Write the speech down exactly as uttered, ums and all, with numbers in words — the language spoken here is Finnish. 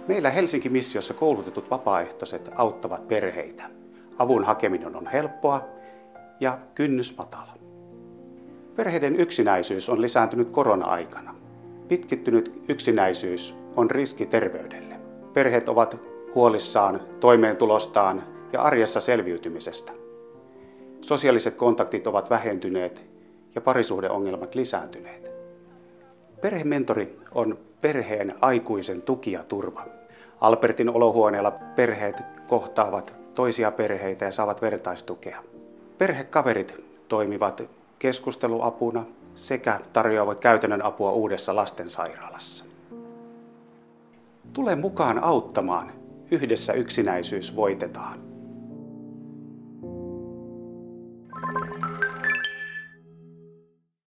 Meillä Helsinki-missiossa koulutetut vapaaehtoiset auttavat perheitä. Avun hakeminen on helppoa ja kynnys matala. Perheiden yksinäisyys on lisääntynyt korona-aikana. Pitkittynyt yksinäisyys on riski terveydelle. Perheet ovat huolissaan toimeentulostaan ja arjessa selviytymisestä. Sosiaaliset kontaktit ovat vähentyneet ja parisuhdeongelmat lisääntyneet. Perhementori on perheen aikuisen tuki ja turva. Albertin olohuoneella perheet kohtaavat toisia perheitä ja saavat vertaistukea. Perhekaverit toimivat keskusteluapuna sekä tarjoavat käytännön apua uudessa lastensairaalassa. Tule mukaan auttamaan. Yhdessä yksinäisyys voitetaan.